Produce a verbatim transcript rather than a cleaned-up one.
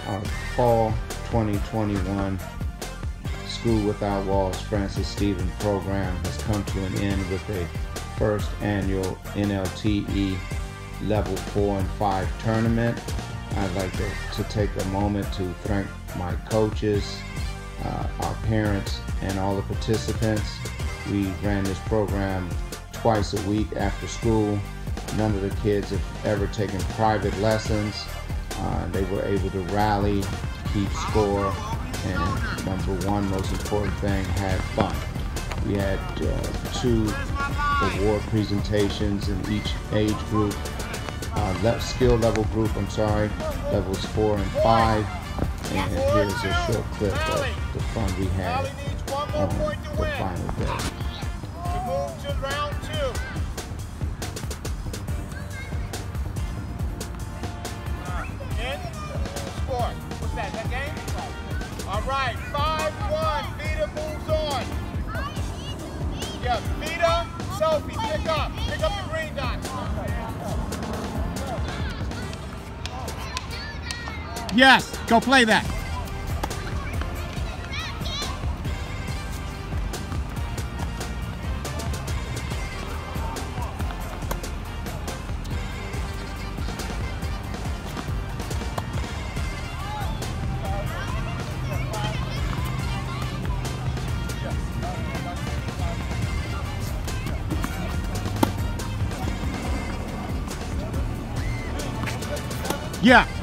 Our fall twenty twenty-one School Without Walls Francis Stevens program has come to an end with a first annual N L T E Level four and five tournament. I'd like to, to take a moment to thank my coaches, uh, our parents, and all the participants. We ran this program twice a week after school. None of the kids have ever taken private lessons. Uh, they were able to rally, keep score, and number one most important thing, had fun. We had uh, two award presentations in each age group, uh, left skill level group, I'm sorry, levels four and five. And here's a short clip of the fun we had on the final day. To move to round two. In, score. What's that, that game? All right, five one, Vita moves on. Yeah, Vita, Sophie, pick up. Pick up the green dots. Yes, go play that. Yeah.